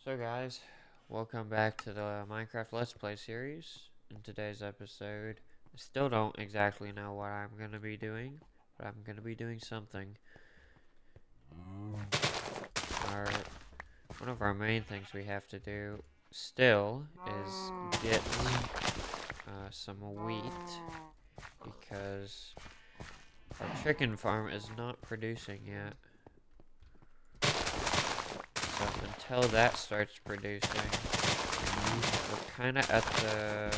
So guys, welcome back to the Minecraft Let's Play series. In today's episode, I still don't exactly know what I'm going to be doing, but I'm going to be doing something. Our, one of our main things we have to do still is get some wheat, because our chicken farm is not producing yet. So until that starts producing, we're kind of at the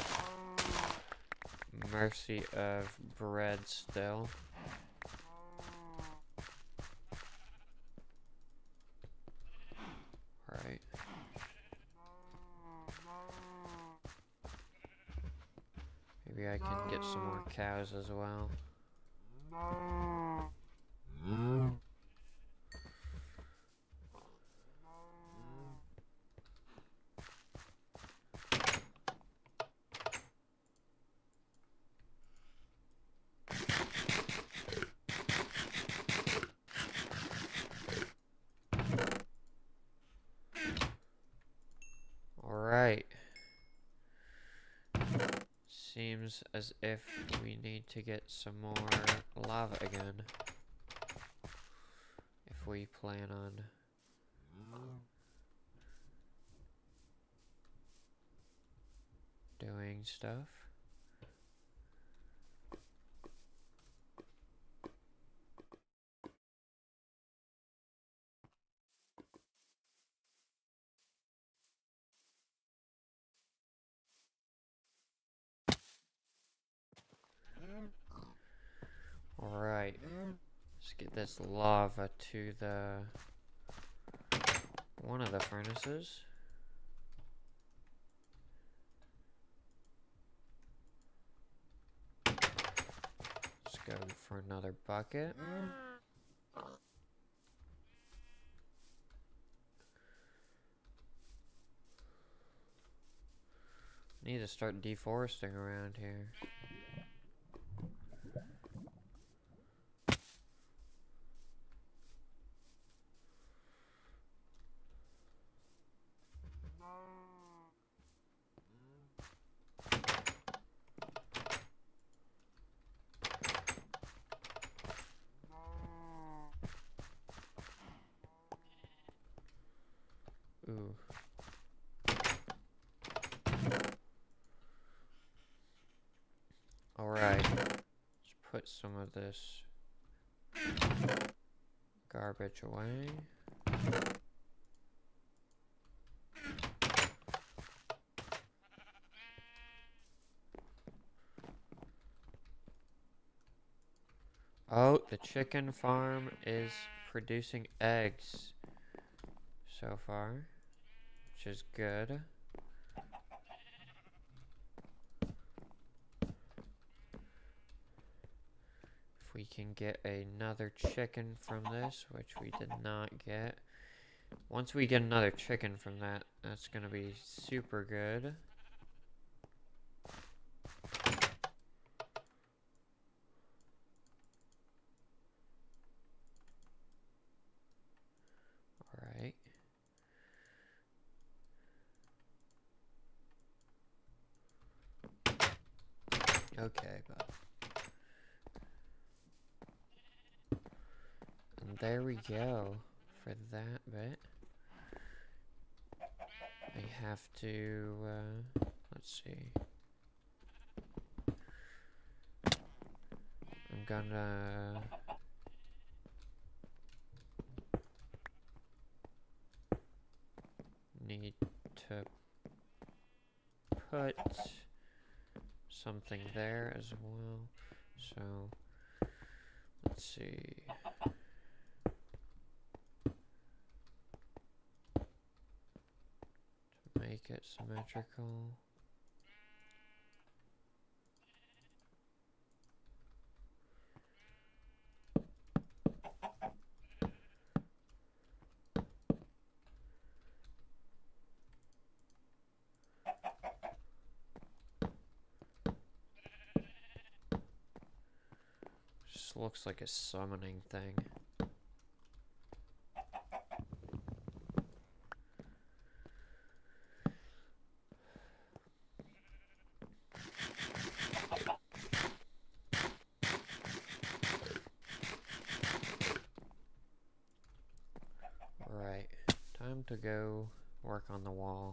mercy of bread still. Right. Maybe I can get some more cows as well. Alright. Seems as if we need to get some more lava again. If we plan on doing stuff. Alright. Let's get this lava to the one of the furnaces. Let's go for another bucket. Need to start deforesting around here. Ooh. Alright. Let's put some of this garbage away. Oh, the chicken farm is producing eggs so far, which is good. If we can get another chicken from this, which we did not get. Once we get another chicken from that, that's gonna be super good. Alright. Okay, but... And there we go for that bit. I have to, let's see. I'm gonna... need to put something there as well. So, let's see. To make it symmetrical. Just looks like a summoning thing. time to go work on the wall.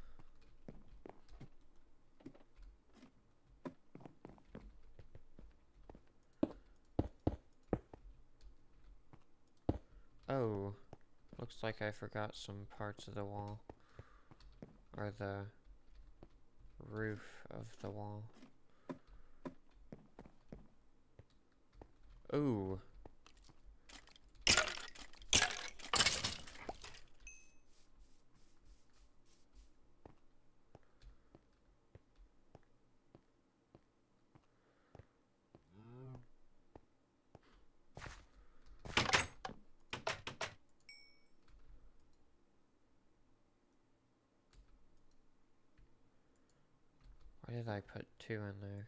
Oh, looks like I forgot some parts of the wall. Or the roof of the wall. Ooh. Why did I put 2 in there?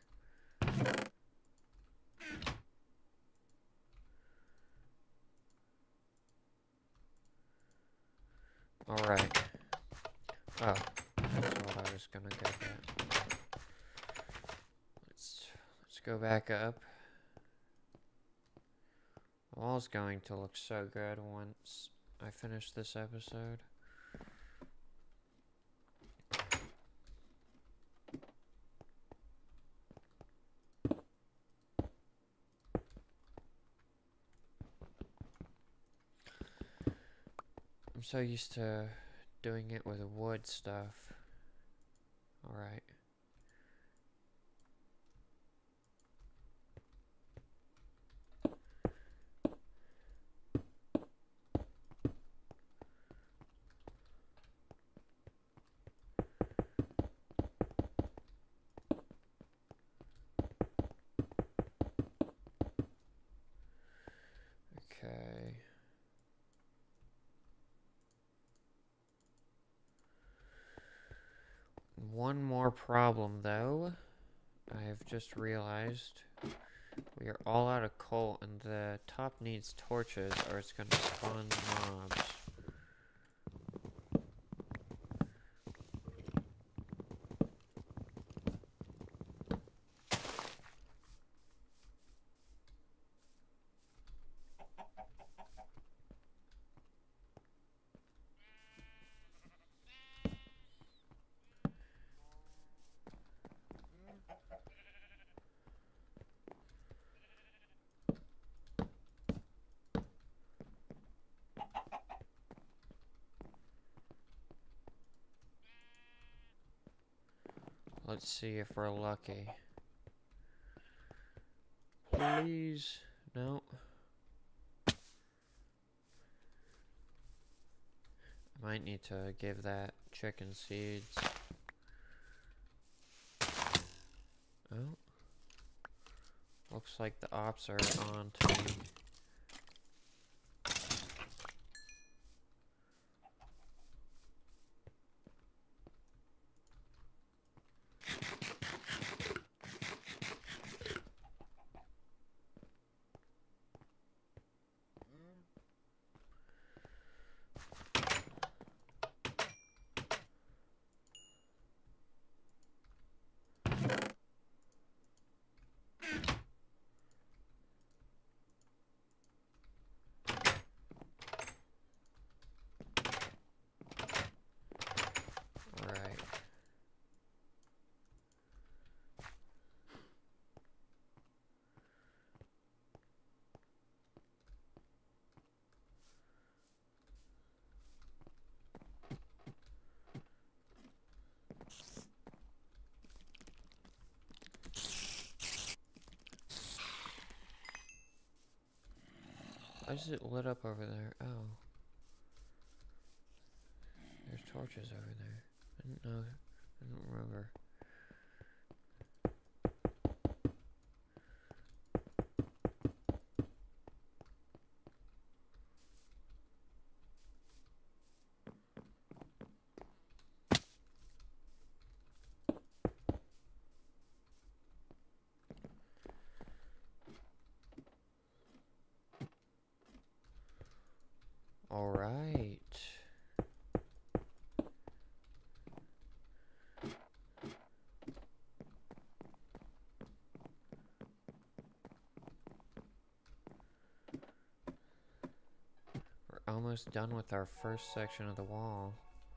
Alright. Oh, that's what I was gonna go at. Let's go back up. The wall's going to look so good once I finish this episode. I'm so used to doing it with wood stuff. Alright. Okay. One more problem, though. I have just realized we are all out of coal, and the top needs torches, or it's going to spawn mobs. Let's see if we're lucky. Please. No. I might need to give that chicken seeds. Oh. Looks like the ops are on to me. Alright. Why is it lit up over there? Oh. There's torches over there. I didn't know. I don't remember. Alright. almost done with our first section of the wall.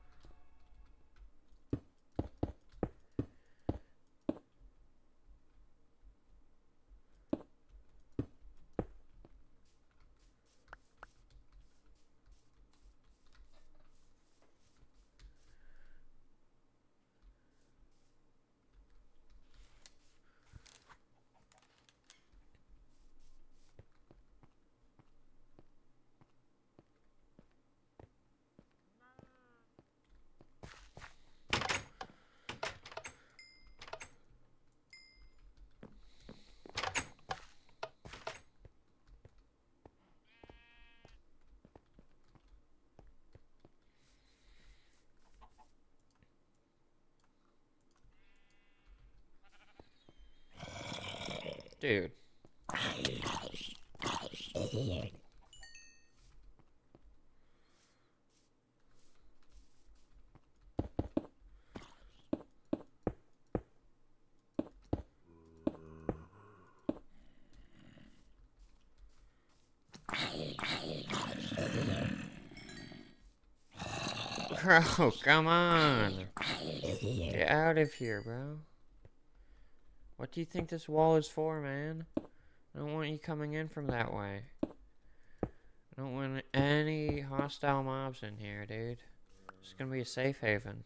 Dude. Bro, come on. Get out of here, bro. What do you think this wall is for, man? I don't want you coming in from that way. I don't want any hostile mobs in here, dude. It's gonna be a safe haven.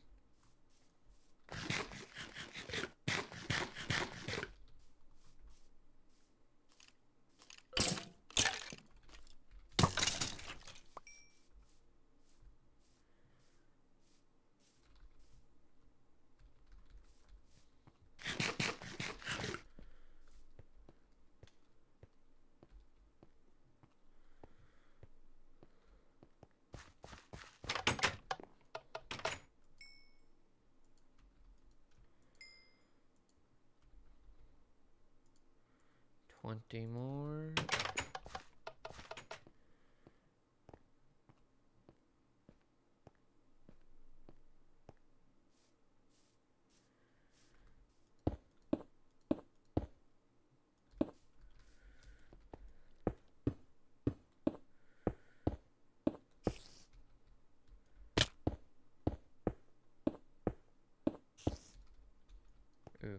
$20 more. Ooh.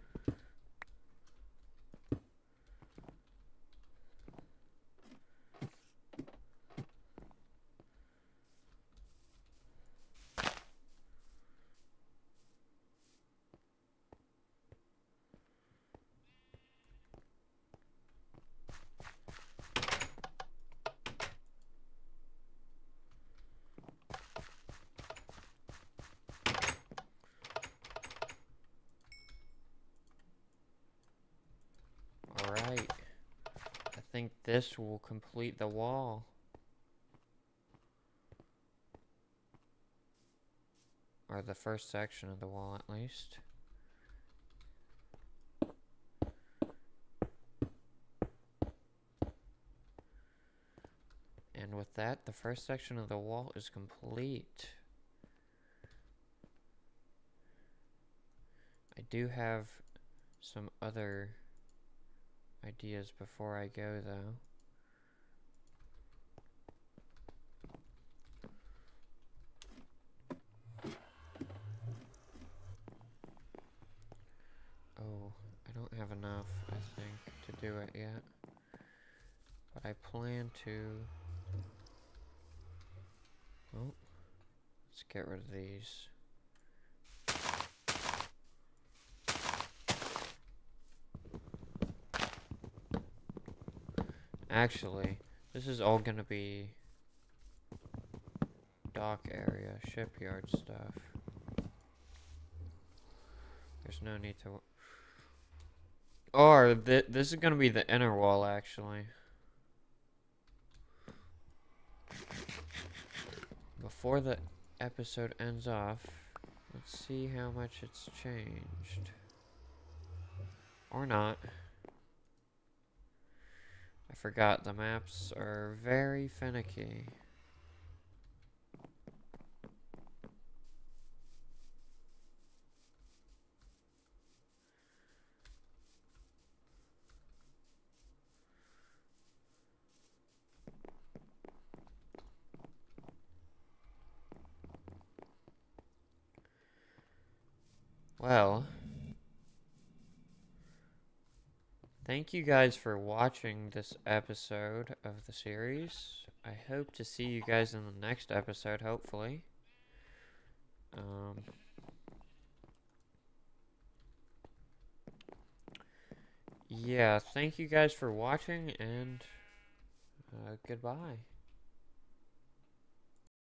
Alright. I think this will complete the wall. Or the first section of the wall, at least. And with that, the first section of the wall is complete. I do have some other ideas before I go, though. Oh, I don't have enough, I think, to do it yet. But I plan to... Oh, let's get rid of these. Actually, this is all gonna be dock area, shipyard stuff. There's no need to... Or, this is gonna be the inner wall, actually. Before the episode ends off, let's see how much it's changed. Or not. I forgot the maps are very finicky. Well, thank you guys for watching this episode of the series. I hope to see you guys in the next episode, hopefully. Yeah, thank you guys for watching, and goodbye.